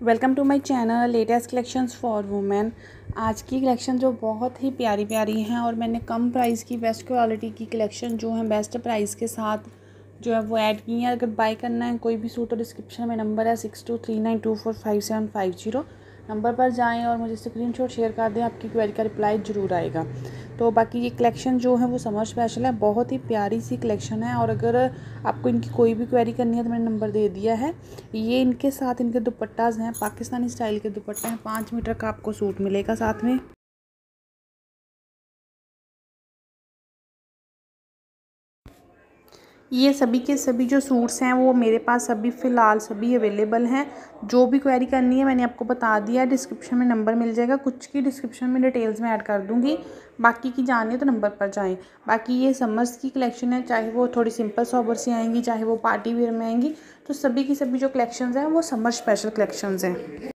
Welcome to my channel latest collections for women. आज की collection जो बहुत ही प्यारी प्यारी हैं और मैंने कम प्राइस की बेस्ट क्वालिटी की कलेक्शन जो है बेस्ट प्राइस के साथ जो है वो ऐड की है। अगर बाय करना है कोई भी सूट तो डिस्क्रिप्शन में नंबर है 6239245750 नंबर पर जाएं और मुझे स्क्रीनशॉट शेयर कर दें, आपकी क्वेरी का रिप्लाई ज़रूर आएगा। तो बाकी ये कलेक्शन जो है वो समर स्पेशल है, बहुत ही प्यारी सी कलेक्शन है। और अगर आपको इनकी कोई भी क्वेरी करनी है तो मैंने नंबर दे दिया है। ये इनके साथ इनके दुपट्टाज हैं, पाकिस्तानी स्टाइल के दुपट्टे हैं। 5 मीटर का आपको सूट मिलेगा साथ में। ये सभी के सभी जो सूट्स हैं वो मेरे पास अभी फ़िलहाल सभी अवेलेबल हैं। जो भी क्वेरी करनी है मैंने आपको बता दिया है, डिस्क्रिप्शन में नंबर मिल जाएगा। कुछ की डिस्क्रिप्शन में डिटेल्स में ऐड कर दूँगी, बाकी की जानिए तो नंबर पर जाएं। बाकी ये समर्स की कलेक्शन है, चाहे वो थोड़ी सिंपल सोबर सी आएंगी चाहे वो पार्टी वेयर में आएंगी, तो सभी की सभी जो कलेक्शंस हैं वो समर स्पेशल कलेक्शंस हैं।